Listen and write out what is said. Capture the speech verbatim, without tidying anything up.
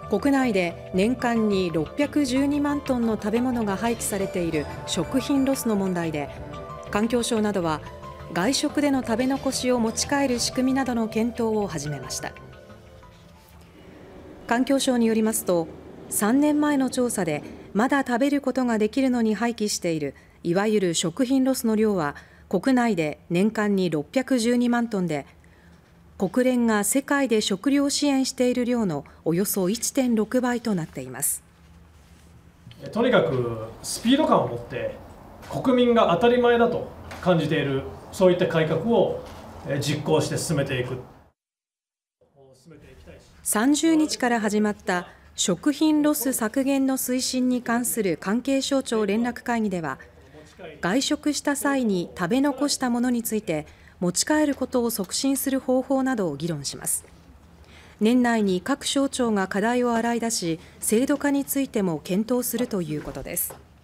国内で年間にろっぴゃくじゅうにまんトンの食べ物が廃棄されている食品ロスの問題で、環境省などは外食での食べ残しを持ち帰る仕組みなどの検討を始めました。環境省によりますと、さんねんまえの調査でまだ食べることができるのに廃棄しているいわゆる食品ロスの量は国内で年間にろっぴゃくじゅうにまんトンで、国連が世界で食料支援している量のおよそ いってんろくばいとなっています。 とにかくスピード感を持って国民が当たり前だと感じている、そういった改革を実行して進めていく。 さんじゅうにちから始まった食品ロス削減の推進に関する関係省庁連絡会議では、外食した際に食べ残したものについて持ち帰ることを促進する方法などを議論します。年内に各省庁が課題を洗い出し、制度化についても検討するということです。